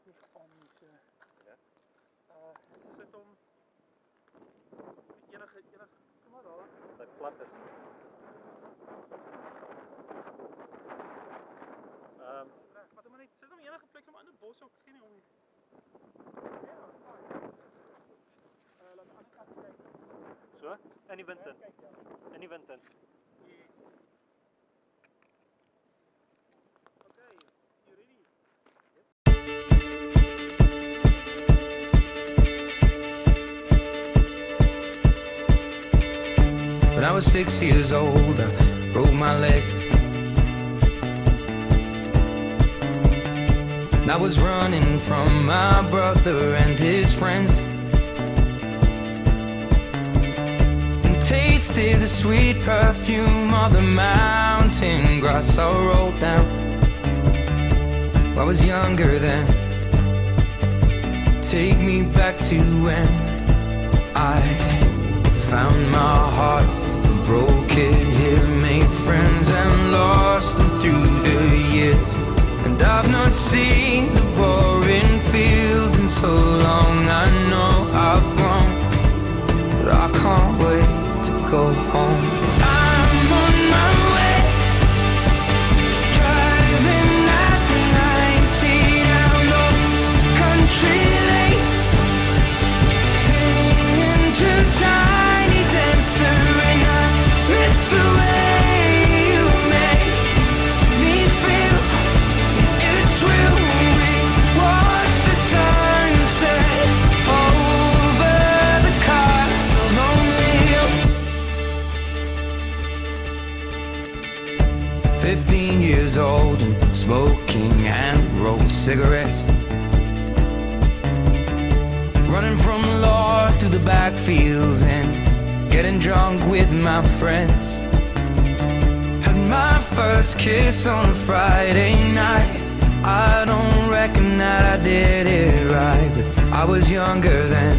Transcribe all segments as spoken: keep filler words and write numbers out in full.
nie gegaan nie, so. Ja? Uh, sit hom enige, enige, kom maar daar. Sy plat is. Ehm, um, Wat hom net, sit hom enige plek, om aan die bos ook, geen nie om nie. Ja, fijn. Uh, laat die ander kant kyk. so, in die wind in. Kyk, ja. In die wind in. Okay, you ready? When I was six years old, I broke my leg. And I was running from my brother and his friends, and tasted the sweet perfume of the mountain grass I rolled down. I was younger then. Take me back to when I found my heart, broke it here, made friends and lost them through the years. And I've not seen the boring fields in so long. I know I've grown, but I can't wait to go home. I'm on my way, driving at ninety down those country lanes, singing to Tiny Dancer, and I miss the way you make me feel. It's real. We watch the sunset over the castle lonely hill. Fifteen years old and smoking hand-rolled cigarettes, running from the law through the backfields and getting drunk with my friends. Had my first kiss on a Friday night. I don't reckon that I did it right, but I was younger then.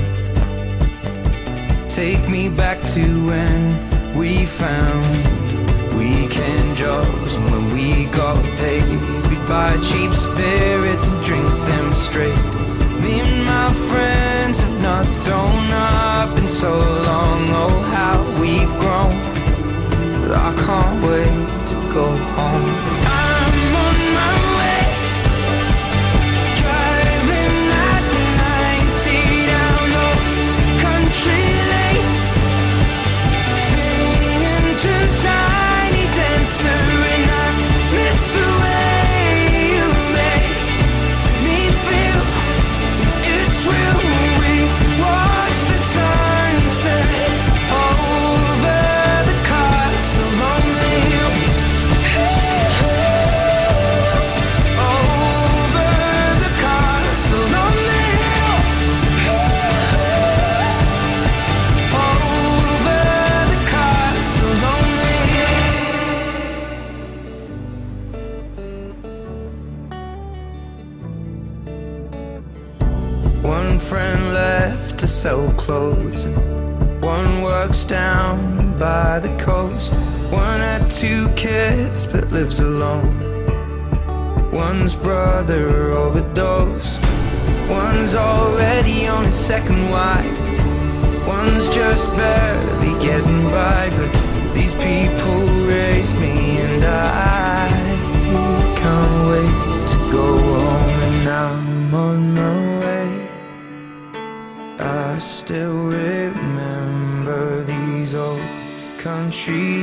Take me back to when we found weekend jobs, and when we got paid, we'd buy cheap spirits and drink them straight. Me and my friends have not thrown up in so long. Oh, how we've grown, but I can't wait to go home. I'm on my way, driving at ninety down those country lanes, singing to Tiny Dancer, and I miss the way you make me feel. It's real. We watch the sunset over the castle lonely hill. Over the castle lonely hill. Over the castle lonely hill. One friend left to sell clothes, and one works down by the coast. One had two kids but lives alone. One's brother overdosed. One's already on his second wife. One's just barely getting by, but these people raised me, and I can't wait to go home. And I'm on my way. I still remember these old country